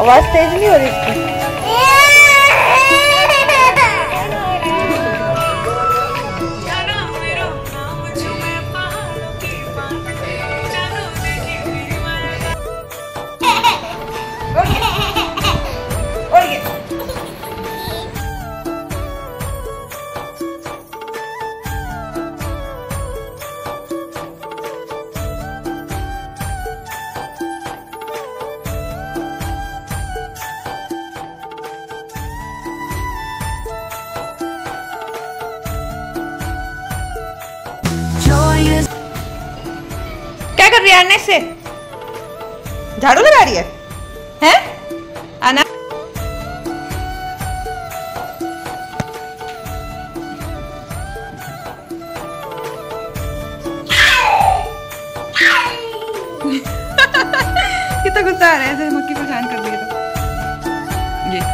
आवाज तेज नहीं हो रही इसकी? क्या कर रही है आरना? से झाड़ू लगा रही है? हैं? आना कितना गुस्सा आ रहा है ऐसे मक्खी परेशान कर दिए तो ये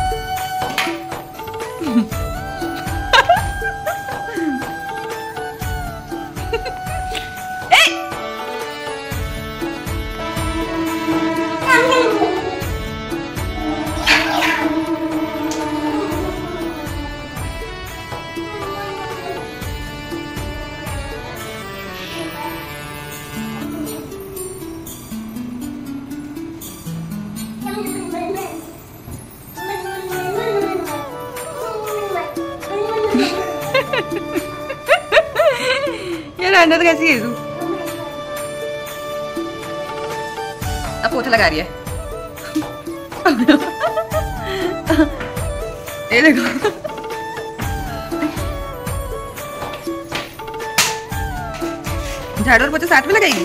यार आरना तो कैसी है तू? अब पोछा लगा रही है। ये देखो झाड़ू और पोछा साथ में लगाएगी।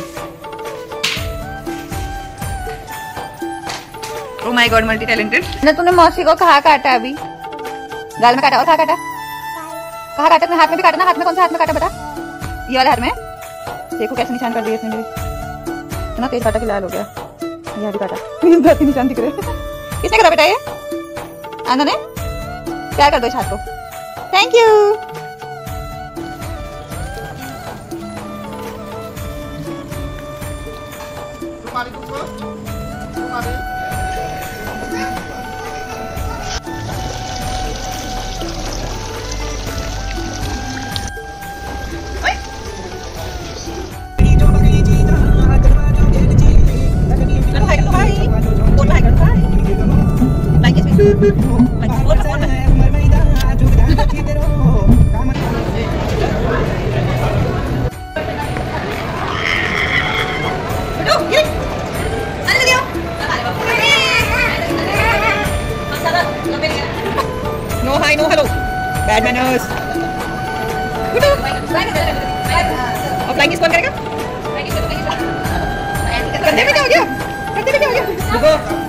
Oh my god, multi talented. ना तूने मौसी को कहाँ काटा? अभी गाल में काटा और कहाँ काटा? कहाँ काटा? अपने हाथ में भी काटा ना? हाथ में कौन सा हाथ में काटा बता? ये वाले हाथ में। देखो कैसे निशान कर दिए इसने मेरे। इतना तेज काटा कि लाल हो गया। यहाँ भी काटा, निशान दिख रहे। किसने करा बेटा ये? आना ने? प्यार कर दो इस हाथ को। Thank you. No hi, no hello. Bad manners. और फ्लाइंग किस कौन करेगा? कंधे में क्या हो गया? कंधे में क्या हो गया? रुको।